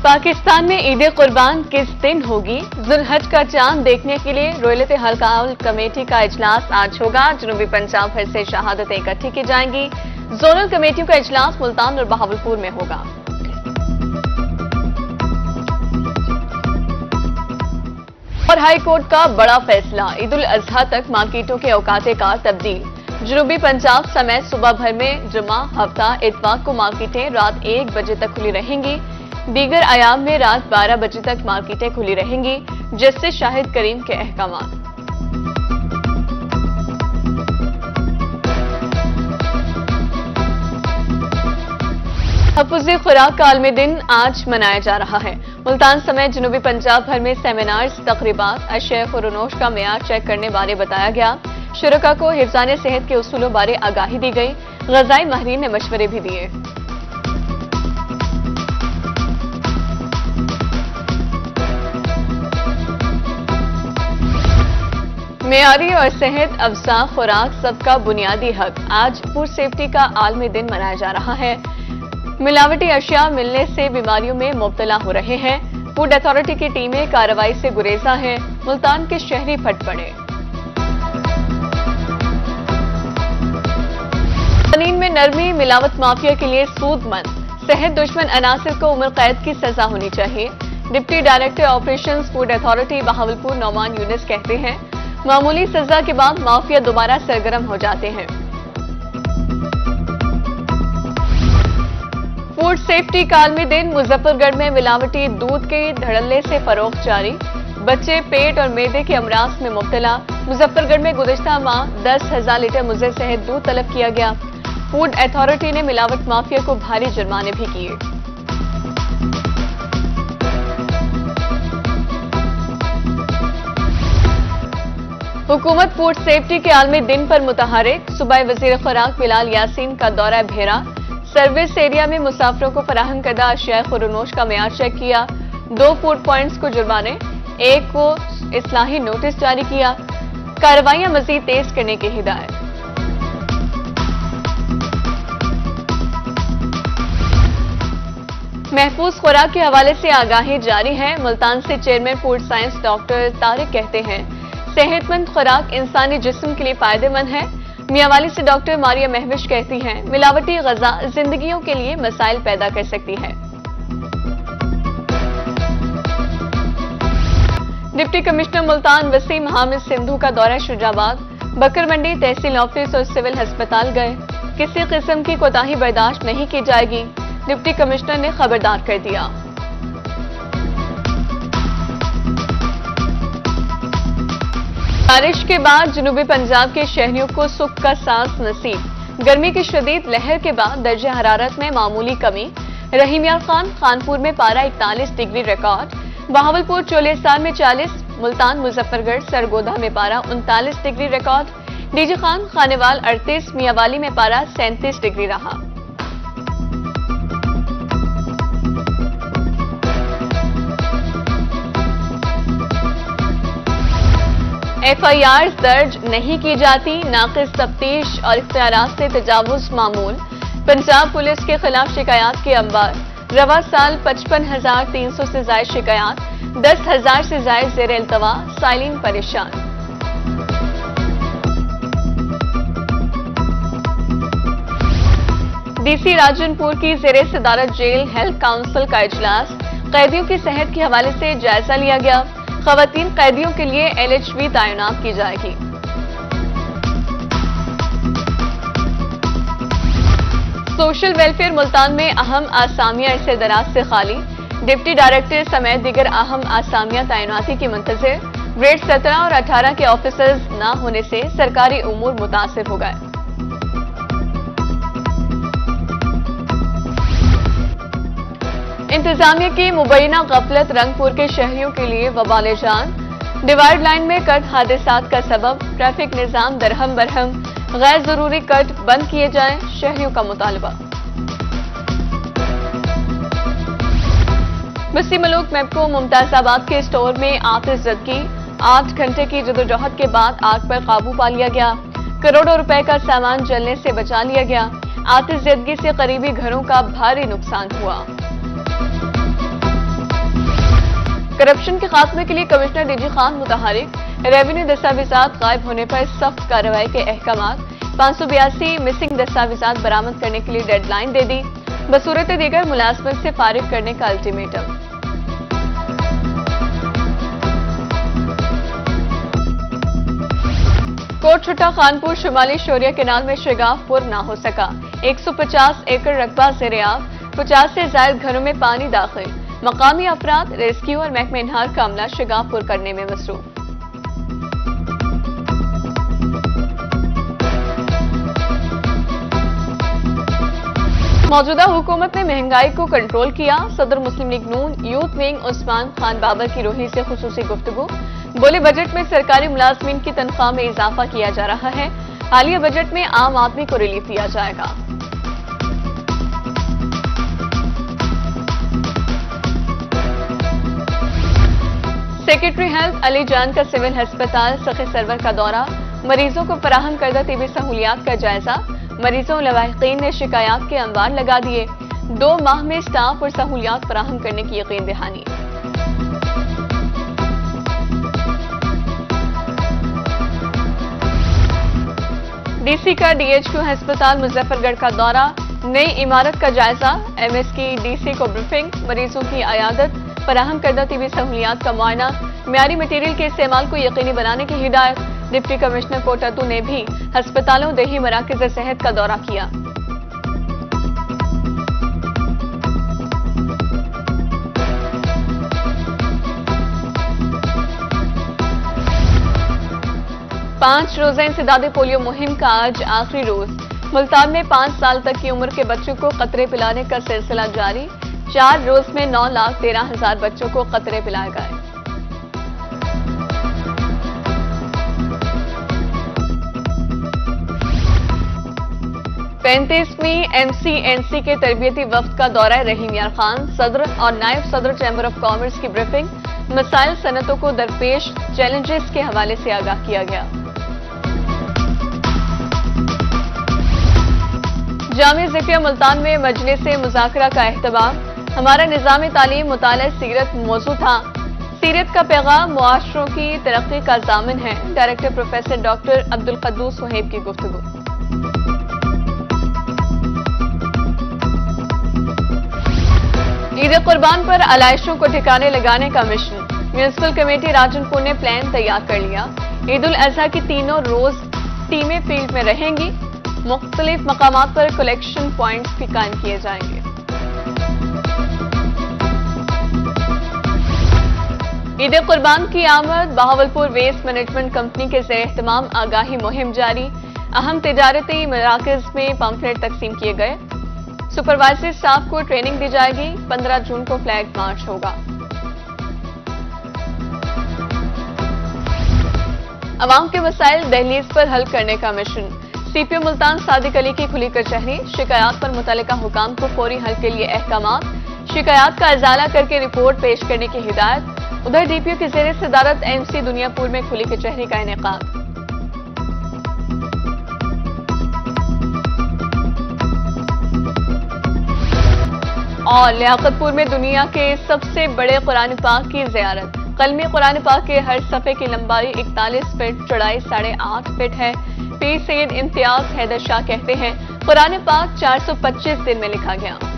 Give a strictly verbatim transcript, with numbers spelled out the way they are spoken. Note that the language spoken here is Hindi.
पाकिस्तान में ईद कुर्बान किस दिन होगी? जुल्हज का चांद देखने के लिए रोयलत हल्काउल कमेटी का इजलास आज होगा। जनूबी पंजाब भर से शहादतें इकट्ठी की जाएंगी। जोनल कमेटियों का इजलास मुल्तान और बहावलपुर में होगा। और हाई कोर्ट का बड़ा फैसला, ईद उल अजहा तक मार्केटों के औकाते का तब्दील। जनूबी पंजाब समेत सुबह भर में जुमा, हफ्ता, इतवार को मार्केटें रात एक बजे तक खुली रहेंगी। दीगर अयाम में रात बारह बजे तक मार्केटें खुली रहेंगी। जस्टिस शाहिद करीम के अहकाम। तहफ़्फ़ुज़ खुराक का आलमी दिन आज मनाया जा रहा है। मुल्तान समेत जनूबी पंजाब भर में सेमिनार्स, तकरीबात, अशय खुरनोश का मेयार चेक करने बारे बताया गया। शुरका को हिफ्ज़ाने सेहत के उसूलों बारे आगाही दी गई। ग़ज़ाई माहिरीन ने मशवरे भी दिए। मेयारी और सेहत अफजा खुराक सबका बुनियादी हक। आज फूड सेफ्टी का आलमी दिन मनाया जा रहा है। मिलावटी अशिया मिलने से बीमारियों में मुब्तला हो रहे हैं। फूड अथॉरिटी की टीमें कार्रवाई से गुरेजा है। मुल्तान के शहरी फट पड़े। क़ानून में नरमी, मिलावट माफिया के लिए सूदमंद। सेहत दुश्मन अनासिर को उम्र कैद की सजा होनी चाहिए। Deputy director operations food authority Bahawalpur Nauman Younis कहते हैं, मामूली सजा के बाद माफिया दोबारा सरगर्म हो जाते हैं। फूड सेफ्टी का आलमी दिन, मुजफ्फरगढ़ में मिलावटी दूध के धड़ल्ले से फरोख्त जारी। बच्चे पेट और मैदे के अमराज में मुब्तला। मुजफ्फरगढ़ में गुज़िश्ता माह दस हजार लीटर मुज़र सहित दूध तलब किया गया। फूड अथॉरिटी ने मिलावट माफिया को भारी जुर्माने भी किए। हुकूमत फूड सेफ्टी के आलमी दिन पर मुतहरिक। सुबह वजीर खुराक बिलाल यासीन का दौरा भेरा। सर्विस एरिया में मुसाफिरों को फराहम करदा अशिया खुरनोश का मेयार चेक किया। दो फूड पॉइंट्स को जुर्माने, एक को इस्लाही नोटिस जारी किया। कार्रवाइयां मजीद तेज करने की हिदायत। महफूज खुराक के हवाले से आगाही जारी है। मुल्तान से chairman food science doctor Tariq कहते हैं, सेहतमंद खुराक इंसानी जिस्म के लिए फायदेमंद है। मियांवाली से डॉक्टर मारिया महविश कहती हैं, मिलावटी ग़ज़ा जिंदगियों के लिए मसाइल पैदा कर सकती है। डिप्टी कमिश्नर मुल्तान वसीम हामिद सिंधु का दौरा शुजाबाद। बकर मंडी तहसील ऑफिस और सिविल अस्पताल गए। किसी किस्म की कोताही बर्दाश्त नहीं की जाएगी, डिप्टी कमिश्नर ने खबरदार कर दिया। बारिश के बाद जनूबी पंजाब के शहरियों को सुख का सांस नसीब। गर्मी की शदीद लहर के बाद दर्जे हरारत में मामूली कमी। रहीमियार खान खानपुर में पारा इकतालीस डिग्री रिकॉर्ड। बहावलपुर चोलेस्तान में चालीस। मुल्तान मुजफ्फरगढ़ सरगोधा में पारा उनतालीस डिग्री रिकॉर्ड। डीजी खान खानेवाल अड़तीस। मियांवाली में पारा सैंतीस डिग्री रहा। एफ आई आर दर्ज नहीं की जाती, नाक़िस तफ्तीश और इख्तियारात से तजावुज़ मामूल। पंजाब पुलिस के खिलाफ शिकायत के अंबार। रवा साल पचपन हजार तीन सौ से ज्यादा शिकायत, दस हजार से ज्यादा ज़ेर इल्तवा, साइलिन परेशान। डीसी राजनपुर की ज़ेरे सदारत जेल हेल्थ काउंसिल का इजलास। कैदियों की सेहत के हवाले से जायजा लिया गया। खवातीन कैदियों के लिए एल एच वी तैनात की जाएगी। सोशल वेलफेयर मुल्तान में अहम आसामियां अरसे दराज से खाली। डिप्टी डायरेक्टर समेत दीगर अहम आसामियां तैनाती की मुंतज़िर। ग्रेड सत्रह और अठारह के ऑफिसर्स न होने से सरकारी उमूर मुतासिर हो गए। इंतजामिया की मुबैना गफलत रंगपुर के शहरियों के लिए वबाले जान। डिवाइड लाइन में कट हादसात का सबब। ट्रैफिक निजाम दरहम बरहम। गैर जरूरी कट बंद किए जाएं, शहरियों का मुतालबा। बस्ती मलूक मेपको मुमताजाबाद के स्टोर में आतिशज़दगी। आठ घंटे की जदोजहद के बाद आग पर काबू पा लिया गया। करोड़ों रुपए का सामान जलने से बचा लिया गया। आतिशज़दगी से करीबी घरों का भारी नुकसान हुआ। करप्शन के खात्मे के लिए कमिश्नर डीजी खान मुतहरिक, रेवेन्यू दस्तावेजात गायब होने पर सख्त कार्रवाई के अहकाम, पाँच सौ बयासी मिसिंग दस्तावेजात बरामद करने के लिए डेडलाइन दे दी, बसूरत दीगर मुलाजमत से फारिग करने का अल्टीमेटम। कोट छुट्टा खानपुर शुमाली शोरिया केनाल में शिगाफपुर ना हो सका, एक सौ पचास एकड़ रकबा ज़ेर-ए-आब, पचास से ज्यादा घरों में पानी दाखिल, मकामी अफराद रेस्क्यू और महकमे इन्हार का अमला शिगाफपुर करने में मसरूफ। मौजूदा हुकूमत ने महंगाई को कंट्रोल किया, सदर मुस्लिम लीग नून यूथ विंग उस्मान खान बाबर की रोही से खुसूसी गुफ्तगू, बोले बजट में सरकारी मुलाजमीन की तनख्वाह में इजाफा किया जा रहा है, हालिया बजट में आम आदमी को रिलीफ दिया जाएगा। सेक्रेटरी हेल्थ अली जान का सिविल अस्पताल सखे सरवर का दौरा, मरीजों को फराहम करदा टीबी सहूलियात का जायजा, मरीजों लवाहिकीन ने शिकायत के अंबार लगा दिए, दो माह में स्टाफ और सहूलियात फराहम करने की यकीन दहानी। डीसी का डीएचक्यू अस्पताल मुजफ्फरगढ़ का दौरा, नई इमारत का जायजा, एमएस की डीसी को ब्रीफिंग, मरीजों की अयादत, फराहम करदा टीबी सहूलियात का मुआयना, म्यारी मटीरियल के इस्तेमाल को यकीनी बनाने की हिदायत। डिप्टी कमिश्नर कोटातू ने भी अस्पतालों देही मराकज़ सेहत का दौरा किया। पांच रोजा इंसदादे पोलियो मुहिम का आज आखिरी रोज, मुल्तान में पांच साल तक की उम्र के बच्चों को कतरे पिलाने का सिलसिला जारी, चार रोज में नौ लाख तेरह हजार बच्चों को कतरे पिलाए गए। पैंतीसवीं एमसीएनसी के तरबियती वफ्द का दौरा रहीम यार खान, सदर और नायब सदर चैम्बर ऑफ कॉमर्स की ब्रीफिंग, मसाइल सनतों को दरपेश चैलेंजेस के हवाले से आगाह किया गया। जामिया ज़िकिया मुल्तान में मजलिस मुज़ाकरा का एहतमाम, हमारा निज़ाम तालीम मुताला सीरत मौजू था, सीरत का पैगाम मुआशरों की तरक्की का ज़ामिन है, director professor doctor Abdul Quddus Suhaib की गुफ्तगू। ईद कुर्बान पर आलाइशों को ठिकाने लगाने का मिशन, म्यूनिसिपल कमेटी राजनपुर ने प्लान तैयार कर लिया, ईद उल अजहा की तीनों रोज टीमें फील्ड में रहेंगी, मुख्तलिफ मकामात पर कलेक्शन पॉइंट्स भी कायम किए जाएंगे। ईद कुर्बान की आमद, बहावलपुर वेस्ट मैनेजमेंट कंपनी के ज़ेर एहतमाम आगाही मुहिम जारी, अहम तिजारती मराकज़ में पम्फलेट तकसीम किए गए, सुपरवाइजरी स्टाफ को ट्रेनिंग दी जाएगी, पंद्रह जून को फ्लैग मार्च होगा। अवाम के मसाइल दहलीज पर हल करने का मिशन, सीपीओ मुल्तान सादिक अली की खुली कचहरी, शिकायत पर मुतल्लिका हुकाम को फौरी हल के लिए अहकामात, शिकायत का इजाला करके रिपोर्ट पेश करने की हिदायत। उधर डीपीओ की ज़ेर सदारत एमसी दुनियापुर में खुली कचहरी का इनेकाद। और लियाकतपुर में दुनिया के सबसे बड़े कुरान पाक की ज़ियारत, कलमी कुरान पाक के हर सफ़े की लंबाई इकतालीस फीट, चौड़ाई साढ़े आठ फीट है। पीर सैयद इम्तियाज हैदर शाह कहते हैं, कुरान पाक चार सौ पच्चीस दिन में लिखा गया।